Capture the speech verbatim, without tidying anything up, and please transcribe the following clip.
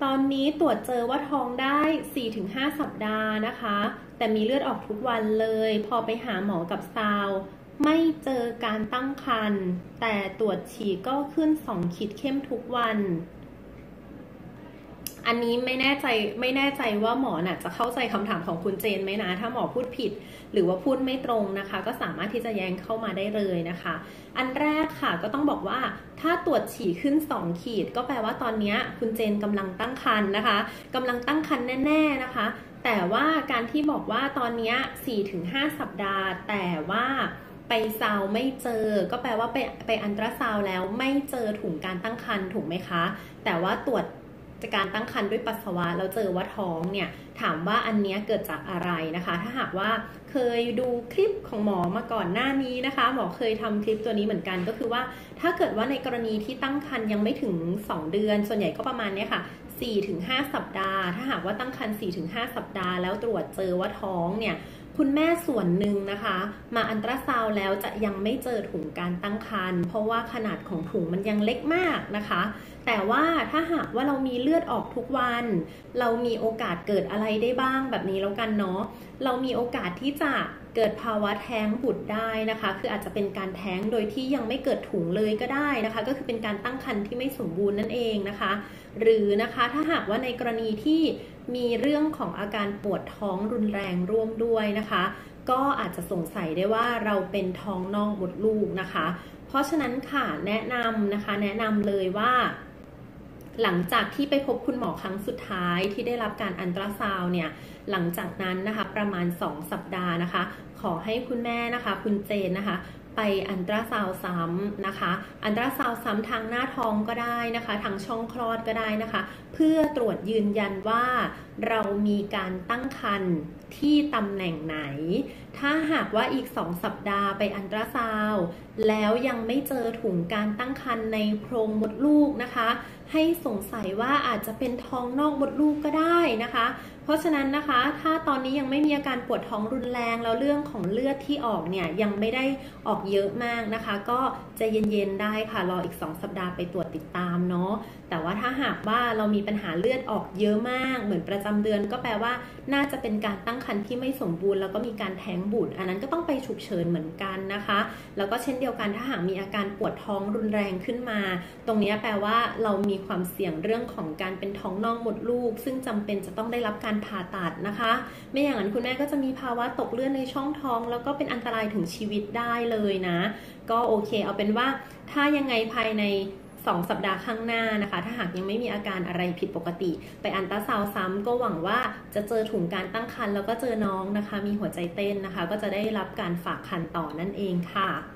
ตอนนี้ตรวจเจอว่าท้องได้ สี่ถึงห้า สัปดาห์นะคะแต่มีเลือดออกทุกวันเลยพอไปหาหมอกับซาวไม่เจอการตั้งครรภ์แต่ตรวจฉี่ก็ขึ้นสองขีดเข้มทุกวันอันนี้ไม่แน่ใจไม่แน่ใจว่าหมอน่ะจะเข้าใจคำถามของคุณเจนไหมนะถ้าหมอพูดผิดหรือว่าพูดไม่ตรงนะคะก็สามารถที่จะแย้งเข้ามาได้เลยนะคะอันแรกค่ะก็ต้องบอกว่าถ้าตรวจฉี่ขึ้นสองขีดก็แปลว่าตอนนี้คุณเจนกำลังตั้งครรภ์นะคะกำลังตั้งครรภ์แน่ๆนะคะแต่ว่าการที่บอกว่าตอนนี้ สี่ถึงห้า สัปดาห์แต่ว่าไปซาวไม่เจอก็แปลว่าไปไปอัลตราซาวแล้วไม่เจอถุงการตั้งครรภ์ถูกไหมคะแต่ว่าตรวจจากการตั้งครรภ์ด้วยปัสสาวะแล้วเจอว่าท้องเนี่ยถามว่าอันนี้เกิดจากอะไรนะคะถ้าหากว่าเคยดูคลิปของหมอมาก่อนหน้านี้นะคะหมอเคยทำคลิปตัวนี้เหมือนกันก็คือว่าถ้าเกิดว่าในกรณีที่ตั้งครรภ์ยังไม่ถึงสองเดือนส่วนใหญ่ก็ประมาณนี้ค่ะ สี่ถึงห้า สัปดาห์ถ้าหากว่าตั้งครรภ์ สี่ถึงห้า สัปดาห์แล้วตรวจเจอว่าท้องเนี่ยคุณแม่ส่วนหนึ่งนะคะมาอัลตราซาวด์แล้วจะยังไม่เจอถุงการตั้งครรภ์เพราะว่าขนาดของถุงมันยังเล็กมากนะคะแต่ว่าถ้าหากว่าเรามีเลือดออกทุกวันเรามีโอกาสเกิดอะไรได้บ้างแบบนี้แล้วกันเนาะเรามีโอกาสที่จะเกิดภาวะแท้งบุตรได้นะคะคืออาจจะเป็นการแท้งโดยที่ยังไม่เกิดถุงเลยก็ได้นะคะก็คือเป็นการตั้งครรภ์ที่ไม่สมบูรณ์นั่นเองนะคะหรือนะคะถ้าหากว่าในกรณีที่มีเรื่องของอาการปวดท้องรุนแรงร่วมด้วยนะคะก็อาจจะสงสัยได้ว่าเราเป็นท้องนอกมดลูกนะคะเพราะฉะนั้นค่ะแนะนำนะคะแนะนำเลยว่าหลังจากที่ไปพบคุณหมอครั้งสุดท้ายที่ได้รับการอัลตราซาวด์เนี่ยหลังจากนั้นนะคะประมาณสองสัปดาห์นะคะขอให้คุณแม่นะคะคุณเจนนะคะไปอัลตราซาวด์ซ้ำนะคะอัลตราซาวด์ซ้ำทางหน้าท้องก็ได้นะคะทางช่องคลอดก็ได้นะคะเพื่อตรวจยืนยันว่าเรามีการตั้งครรภ์ที่ตำแหน่งไหนถ้าหากว่าอีกสองสัปดาห์ไปอัลตราซาวด์แล้วยังไม่เจอถุงการตั้งครรภ์ในโพรงมดลูกนะคะให้สงสัยว่าอาจจะเป็นท้องนอกมดลูกก็ได้นะคะเพราะฉะนั้นนะคะถ้าตอนนี้ยังไม่มีอาการปวดท้องรุนแรงแล้วเรื่องของเลือดที่ออกเนี่ยยังไม่ได้ออกเยอะมากนะคะก็ใจเย็นๆได้ค่ะรออีกสองสัปดาห์ไปตรวจติดตามเนาะแต่ว่าถ้าหากว่าเรามีปัญหาเลือดออกเยอะมากเหมือนประจำเดือนก็แปลว่าน่าจะเป็นการตั้งครรภ์ที่ไม่สมบูรณ์แล้วก็มีการแท้งบุตรอันนั้นก็ต้องไปฉุกเฉินเหมือนกันนะคะแล้วก็เช่นเดียวกันถ้าหากมีอาการปวดท้องรุนแรงขึ้นมาตรงนี้แปลว่าเรามีความเสี่ยงเรื่องของการเป็นท้องนอกมดลูกซึ่งจำเป็นจะต้องได้รับการผ่าตัดนะคะไม่อย่างนั้นคุณแม่ก็จะมีภาวะตกเลือดในช่องท้องแล้วก็เป็นอันตรายถึงชีวิตได้เลยนะก็โอเคเอาเป็นว่าถ้ายังไงภายในสองสัปดาห์ข้างหน้านะคะถ้าหากยังไม่มีอาการอะไรผิดปกติไปอัลตราซาวด์ซ้ำก็หวังว่าจะเจอถุงการตั้งครรภ์แล้วก็เจอน้องนะคะมีหัวใจเต้นนะคะก็จะได้รับการฝากครรภ์ต่อนั่นเองค่ะ